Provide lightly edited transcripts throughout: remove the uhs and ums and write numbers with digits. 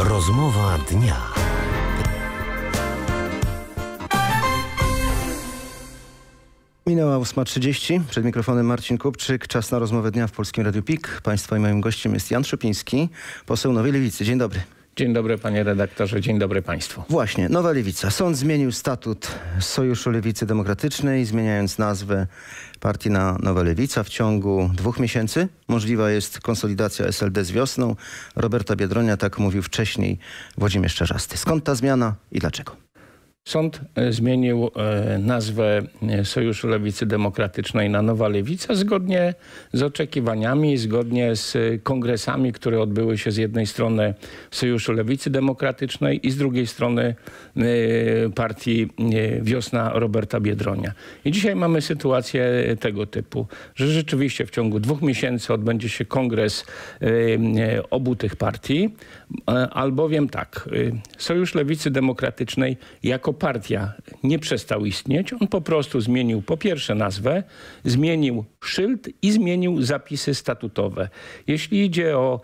Rozmowa dnia. Minęła 8:30. Przed mikrofonem Marcin Kupczyk. Czas na rozmowę dnia w Polskim Radiu PIK. Państwa i moim gościem jest Jan Szopiński, poseł Nowej Lewicy. Dzień dobry. Dzień dobry panie redaktorze, dzień dobry państwu. Właśnie, Nowa Lewica. Sąd zmienił statut Sojuszu Lewicy Demokratycznej, zmieniając nazwę partii na Nowa Lewica. W ciągu 2 miesięcy możliwa jest konsolidacja SLD z wiosną. Roberta Biedronia tak mówił wcześniej Włodzimierz Czarzasty. Skąd ta zmiana i dlaczego? Sąd zmienił nazwę Sojuszu Lewicy Demokratycznej na Nowa Lewica zgodnie z oczekiwaniami, zgodnie z kongresami, które odbyły się z jednej strony Sojuszu Lewicy Demokratycznej i z drugiej strony partii Wiosna Roberta Biedronia. I dzisiaj mamy sytuację tego typu, że rzeczywiście w ciągu 2 miesięcy odbędzie się kongres obu tych partii, albowiem tak, Sojusz Lewicy Demokratycznej jako partia nie przestał istnieć. On po prostu zmienił po pierwsze nazwę, zmienił szyld i zmienił zapisy statutowe. Jeśli idzie o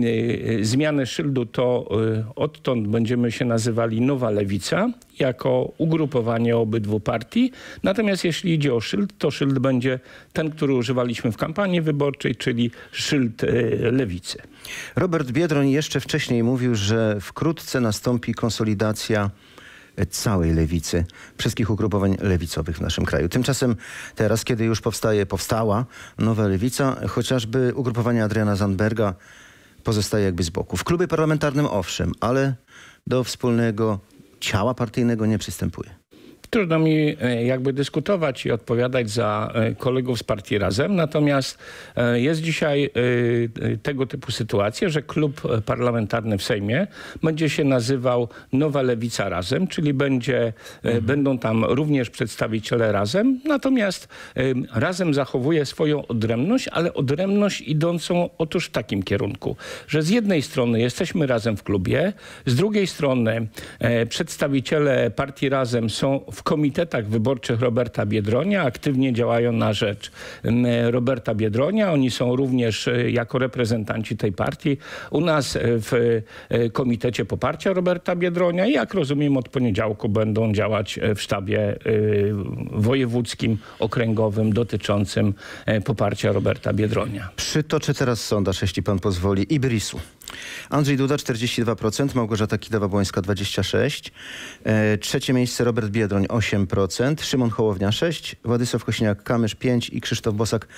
zmianę szyldu, to odtąd będziemy się nazywali Nowa Lewica jako ugrupowanie obydwu partii. Natomiast jeśli idzie o szyld, to szyld będzie ten, który używaliśmy w kampanii wyborczej, czyli szyld Lewicy. Robert Biedroń jeszcze wcześniej mówił, że wkrótce nastąpi konsolidacja całej lewicy, wszystkich ugrupowań lewicowych w naszym kraju. Tymczasem teraz, kiedy już powstała Nowa Lewica, chociażby ugrupowanie Adriana Zandberga pozostaje jakby z boku. W klubie parlamentarnym owszem, ale do wspólnego ciała partyjnego nie przystępuje. Trudno mi jakby dyskutować i odpowiadać za kolegów z partii Razem, natomiast jest dzisiaj tego typu sytuacja, że klub parlamentarny w Sejmie będzie się nazywał Nowa Lewica Razem, czyli będą tam również przedstawiciele Razem, natomiast Razem zachowuje swoją odrębność, ale odrębność idącą otóż w takim kierunku, że z jednej strony jesteśmy razem w klubie, z drugiej strony przedstawiciele partii Razem są w komitetach wyborczych Roberta Biedronia, aktywnie działają na rzecz Roberta Biedronia. Oni są również jako reprezentanci tej partii u nas w Komitecie Poparcia Roberta Biedronia i jak rozumiem od poniedziałku będą działać w sztabie wojewódzkim, okręgowym dotyczącym poparcia Roberta Biedronia. Przytoczę teraz sondaż, jeśli pan pozwoli, Ibrisu. Andrzej Duda 42%, Małgorzata Kidawa-Błońska 26%, trzecie miejsce Robert Biedroń 8%, Szymon Hołownia 6%, Władysław Kosiniak-Kamysz 5% i Krzysztof Bosak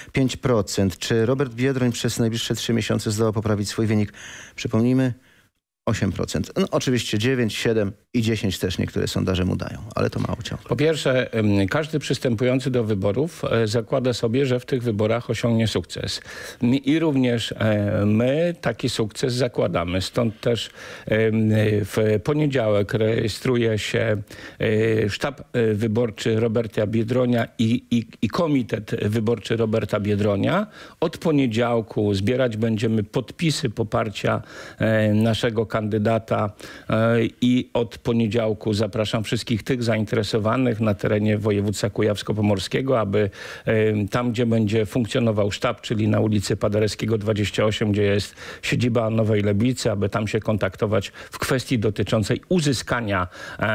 5%. Czy Robert Biedroń przez najbliższe 3 miesiące zdoła poprawić swój wynik? Przypomnijmy, 8%. No, oczywiście 9, 7 i 10 też niektóre sondaże mu dają, ale to mało ciągle. Po pierwsze, każdy przystępujący do wyborów zakłada sobie, że w tych wyborach osiągnie sukces. I również my taki sukces zakładamy. Stąd też w poniedziałek rejestruje się sztab wyborczy Roberta Biedronia i komitet wyborczy Roberta Biedronia. Od poniedziałku zbierać będziemy podpisy poparcia naszego kandydata i od poniedziałku zapraszam wszystkich tych zainteresowanych na terenie województwa kujawsko-pomorskiego, aby tam, gdzie będzie funkcjonował sztab, czyli na ulicy Paderewskiego 28, gdzie jest siedziba Nowej Lewicy, aby tam się kontaktować w kwestii dotyczącej uzyskania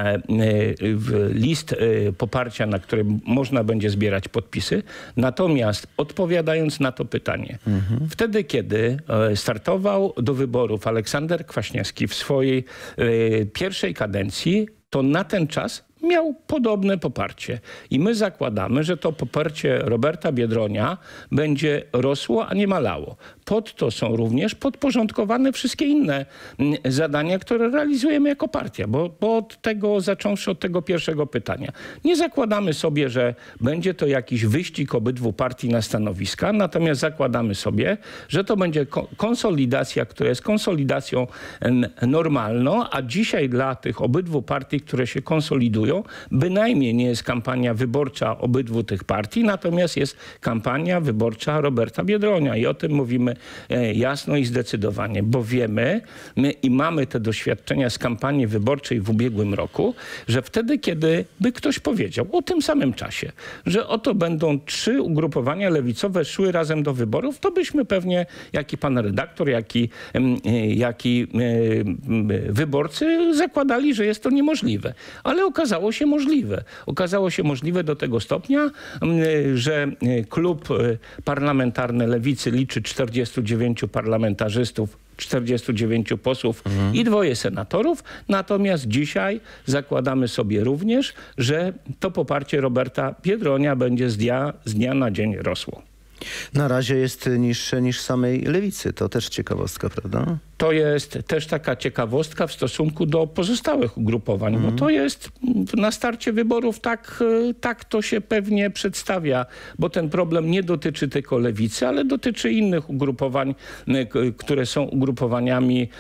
list poparcia, na które można będzie zbierać podpisy. Natomiast odpowiadając na to pytanie, wtedy, kiedy startował do wyborów Aleksander Kwaśniewski w swojej pierwszej kadencji, to na ten czas miał podobne poparcie. I my zakładamy, że to poparcie Roberta Biedronia będzie rosło, a nie malało. Pod to są również podporządkowane wszystkie inne zadania, które realizujemy jako partia, bo od tego, zacząwszy od tego pierwszego pytania. Nie zakładamy sobie, że będzie to jakiś wyścig obydwu partii na stanowiska, natomiast zakładamy sobie, że to będzie konsolidacja, która jest konsolidacją normalną, a dzisiaj dla tych obydwu partii, które się konsolidują, bynajmniej nie jest kampania wyborcza obydwu tych partii, natomiast jest kampania wyborcza Roberta Biedronia i o tym mówimy jasno i zdecydowanie, bo wiemy i mamy te doświadczenia z kampanii wyborczej w ubiegłym roku, że wtedy, kiedy by ktoś powiedział o tym samym czasie, że oto będą 3 ugrupowania lewicowe szły razem do wyborów, to byśmy pewnie, jak i pan redaktor, jak i wyborcy zakładali, że jest to niemożliwe. Ale okazało się możliwe. Okazało się możliwe do tego stopnia, że klub parlamentarny Lewicy liczy 49 parlamentarzystów, 49 posłów i 2 senatorów. Natomiast dzisiaj zakładamy sobie również, że to poparcie Roberta Biedronia będzie z dnia na dzień rosło. Na razie jest niższe niż samej Lewicy. To też ciekawostka, prawda? To jest też taka ciekawostka w stosunku do pozostałych ugrupowań, bo to jest na starcie wyborów tak to się pewnie przedstawia, bo ten problem nie dotyczy tylko Lewicy, ale dotyczy innych ugrupowań, które są ugrupowaniami,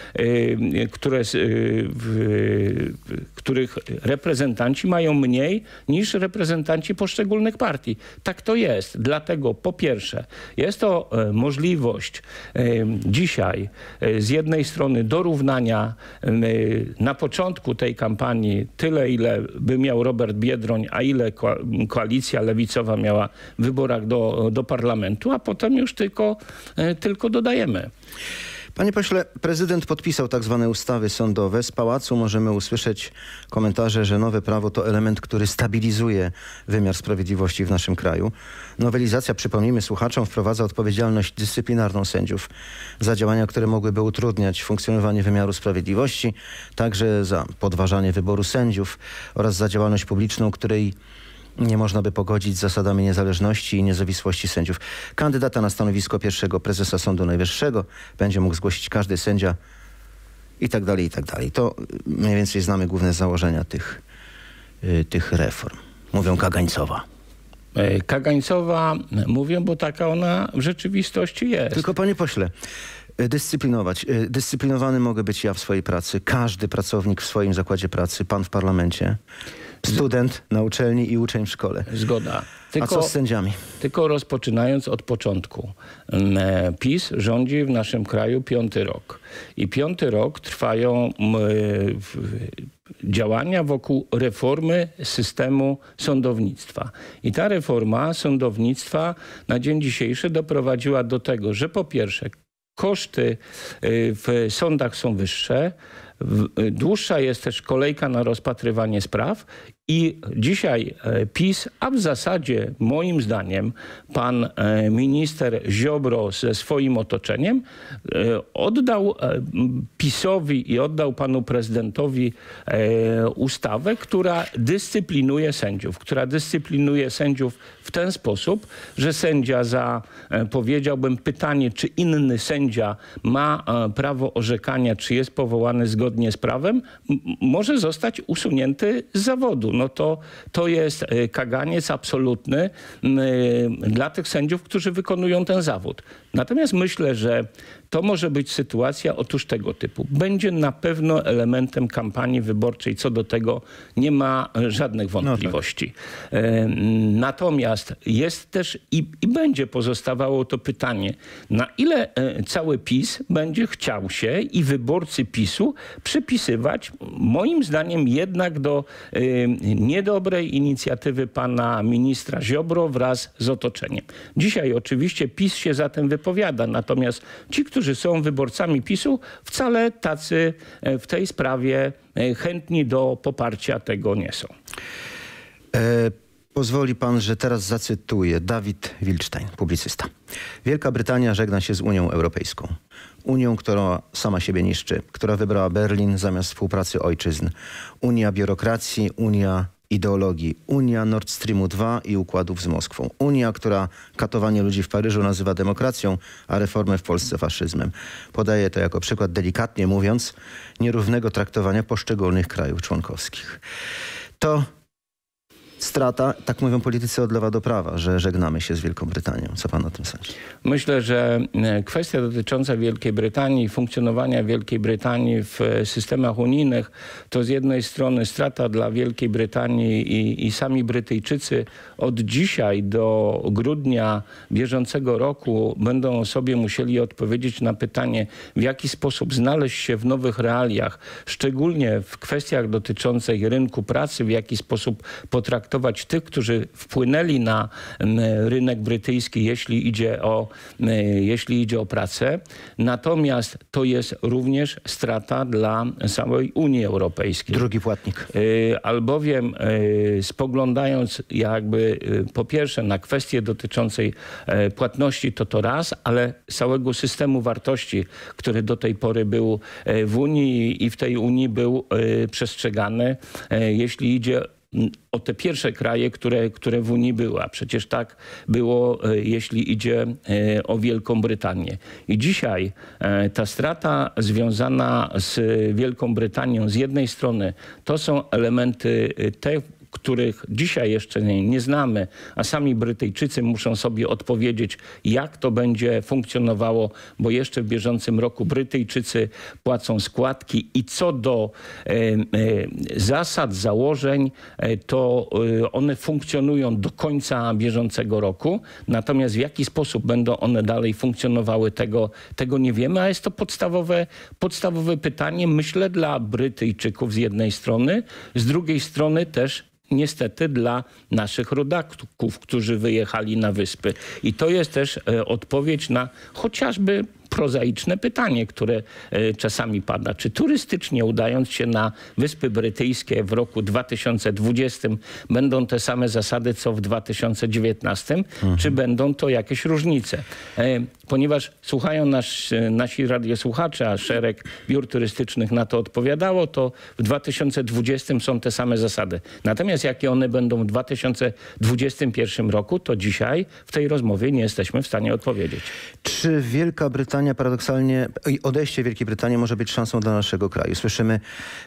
których reprezentanci mają mniej niż reprezentanci poszczególnych partii. Tak to jest. Dlatego po pierwsze jest to możliwość dzisiaj z jednej strony dorównania na początku tej kampanii tyle, ile by miał Robert Biedroń, a ile koalicja lewicowa miała w wyborach do parlamentu, a potem już tylko dodajemy. Panie pośle, prezydent podpisał tak zwane ustawy sądowe. Z pałacu możemy usłyszeć komentarze, że nowe prawo to element, który stabilizuje wymiar sprawiedliwości w naszym kraju. Nowelizacja, przypomnijmy słuchaczom, wprowadza odpowiedzialność dyscyplinarną sędziów za działania, które mogłyby utrudniać funkcjonowanie wymiaru sprawiedliwości, także za podważanie wyboru sędziów oraz za działalność publiczną, której nie można by pogodzić z zasadami niezależności i niezawisłości sędziów. Kandydata na stanowisko pierwszego prezesa Sądu Najwyższego będzie mógł zgłosić każdy sędzia i tak dalej, i tak dalej. To mniej więcej znamy główne założenia tych reform. Mówią kagańcowa. Kagańcowa mówią, bo taka ona w rzeczywistości jest. Tylko panie pośle, dyscyplinować. Dyscyplinowany mogę być ja w swojej pracy, każdy pracownik w swoim zakładzie pracy, pan w parlamencie, student na uczelni i uczeń w szkole. Zgoda. A co z sędziami? Tylko rozpoczynając od początku. PiS rządzi w naszym kraju 5. rok. I 5. rok trwają działania wokół reformy systemu sądownictwa. I ta reforma sądownictwa na dzień dzisiejszy doprowadziła do tego, że po pierwsze koszty w sądach są wyższe, dłuższa jest też kolejka na rozpatrywanie spraw i dzisiaj PiS, a w zasadzie moim zdaniem pan minister Ziobro ze swoim otoczeniem oddał PiS-owi i oddał panu prezydentowi ustawę, która dyscyplinuje sędziów w ten sposób, że sędzia za, powiedziałbym, pytanie, czy inny sędzia ma prawo orzekania, czy jest powołany zgodnie z prawem, może zostać usunięty z zawodu. No to jest kaganiec absolutny dla tych sędziów, którzy wykonują ten zawód. Natomiast myślę, że to może być sytuacja otóż tego typu. Będzie na pewno elementem kampanii wyborczej. Co do tego nie ma żadnych wątpliwości. No tak. Natomiast jest też i będzie pozostawało to pytanie, na ile cały PiS będzie chciał się i wyborcy PiS-u przypisywać, moim zdaniem jednak do niedobrej inicjatywy pana ministra Ziobro wraz z otoczeniem. Dzisiaj oczywiście PiS się za tym wypowiada, natomiast ci, którzy są wyborcami PiS-u, wcale tacy w tej sprawie chętni do poparcia tego nie są. Pozwoli pan, że teraz zacytuję Dawid Wilczstein, publicysta. Wielka Brytania żegna się z Unią Europejską. Unią, która sama siebie niszczy, która wybrała Berlin zamiast współpracy ojczyzn. Unia biurokracji, Unia ideologii. Unia Nord Streamu 2 i układów z Moskwą. Unia, która katowanie ludzi w Paryżu nazywa demokracją, a reformę w Polsce faszyzmem. Podaję to jako przykład, delikatnie mówiąc, nierównego traktowania poszczególnych krajów członkowskich. To strata, tak mówią politycy od lewa do prawa, że żegnamy się z Wielką Brytanią. Co pan o tym sądzi? Myślę, że kwestia dotycząca Wielkiej Brytanii, funkcjonowania Wielkiej Brytanii w systemach unijnych, to z jednej strony strata dla Wielkiej Brytanii i sami Brytyjczycy od dzisiaj do grudnia bieżącego roku będą sobie musieli odpowiedzieć na pytanie, w jaki sposób znaleźć się w nowych realiach, szczególnie w kwestiach dotyczących rynku pracy, w jaki sposób potraktować tych, którzy wpłynęli na rynek brytyjski, jeśli idzie o pracę. Natomiast to jest również strata dla całej Unii Europejskiej. Drugi płatnik. Albowiem spoglądając jakby po pierwsze na kwestię dotyczącej płatności to raz, ale całego systemu wartości, który do tej pory był w Unii i w tej Unii był przestrzegany, jeśli idzie o te pierwsze kraje, które w Unii były. A przecież tak było, jeśli idzie o Wielką Brytanię. I dzisiaj ta strata związana z Wielką Brytanią z jednej strony to są elementy te, których dzisiaj jeszcze nie znamy, a sami Brytyjczycy muszą sobie odpowiedzieć, jak to będzie funkcjonowało, bo jeszcze w bieżącym roku Brytyjczycy płacą składki i co do zasad, założeń, to one funkcjonują do końca bieżącego roku. Natomiast w jaki sposób będą one dalej funkcjonowały, tego nie wiemy, a jest to podstawowe pytanie, myślę, dla Brytyjczyków z jednej strony, z drugiej strony też niestety dla naszych rodaków, którzy wyjechali na wyspy. I to jest też odpowiedź na chociażby prozaiczne pytanie, które czasami pada. Czy turystycznie udając się na Wyspy Brytyjskie w roku 2020 będą te same zasady, co w 2019? Czy będą to jakieś różnice? Ponieważ słuchają nasi radiosłuchacze, a szereg biur turystycznych na to odpowiadało, to w 2020 są te same zasady. Natomiast jakie one będą w 2021 roku, to dzisiaj w tej rozmowie nie jesteśmy w stanie odpowiedzieć. Czy Wielka Brytania paradoksalnie, odejście Wielkiej Brytanii może być szansą dla naszego kraju? Słyszymy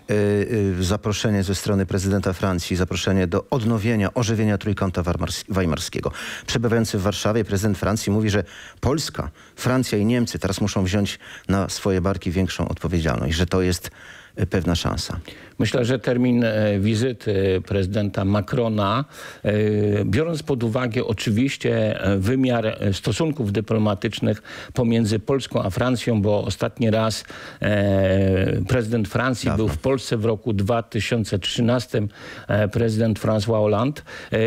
zaproszenie ze strony prezydenta Francji, zaproszenie do odnowienia, ożywienia Trójkąta Weimarskiego. Przebywający w Warszawie prezydent Francji mówi, że Polska, Francja i Niemcy teraz muszą wziąć na swoje barki większą odpowiedzialność, że to jest pewna szansa. Myślę, że termin wizyty prezydenta Macrona, biorąc pod uwagę oczywiście wymiar stosunków dyplomatycznych pomiędzy Polską a Francją, bo ostatni raz prezydent Francji był w Polsce w roku 2013, prezydent François Hollande,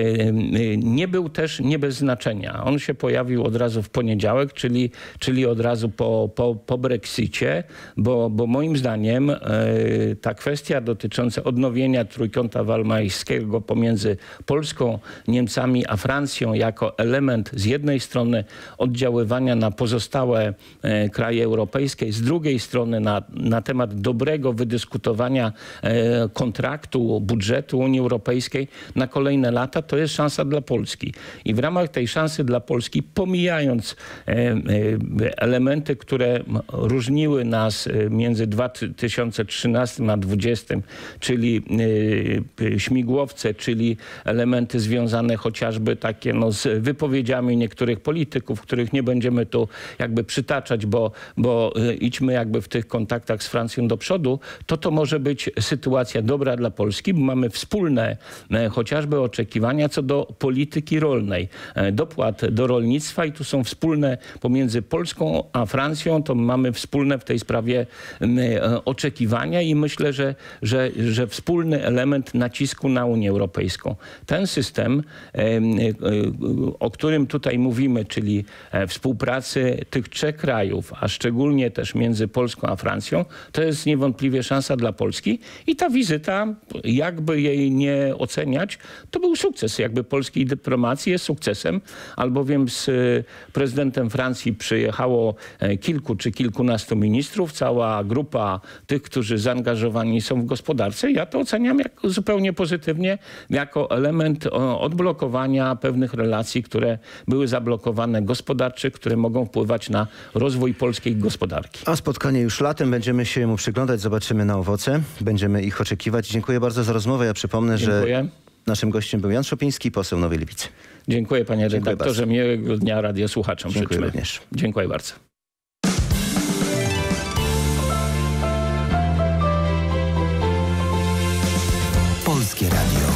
nie był też nie bez znaczenia. On się pojawił od razu w poniedziałek, czyli od razu po Brexicie, bo moim zdaniem ta kwestia dotycząca odnowienia Trójkąta Weimarskiego pomiędzy Polską, Niemcami a Francją jako element z jednej strony oddziaływania na pozostałe kraje europejskie, z drugiej strony na temat dobrego wydyskutowania kontraktu, budżetu Unii Europejskiej na kolejne lata, to jest szansa dla Polski. I w ramach tej szansy dla Polski, pomijając elementy, które różniły nas między 2013 a 2020, czyli śmigłowce, czyli elementy związane chociażby takie z wypowiedziami niektórych polityków, których nie będziemy tu jakby przytaczać, bo idźmy jakby w tych kontaktach z Francją do przodu, to może być sytuacja dobra dla Polski, bo mamy wspólne chociażby oczekiwania co do polityki rolnej, dopłat do rolnictwa i tu są wspólne pomiędzy Polską a Francją, to mamy wspólne w tej sprawie oczekiwania i myślę, że wspólny element nacisku na Unię Europejską. Ten system, o którym tutaj mówimy, czyli współpracy tych trzech krajów, a szczególnie też między Polską a Francją, to jest niewątpliwie szansa dla Polski i ta wizyta, jakby jej nie oceniać, to był sukces jakby polskiej dyplomacji, jest sukcesem, albowiem z prezydentem Francji przyjechało kilku czy kilkunastu ministrów, cała grupa tych, którzy zaangażowani są w gospodarce. Ja to oceniam jako zupełnie pozytywnie, jako element odblokowania pewnych relacji, które były zablokowane gospodarcze, które mogą wpływać na rozwój polskiej gospodarki. A spotkanie już latem, będziemy się mu przyglądać, zobaczymy na owoce, będziemy ich oczekiwać. Dziękuję bardzo za rozmowę. Ja przypomnę, Dziękuję. że Naszym gościem był Jan Szopiński, poseł Nowej Lewicy. Dziękuję panie redaktorze. Miłego dnia radiosłuchaczom. Dziękuję również. Dziękuję bardzo. Polskie Radio.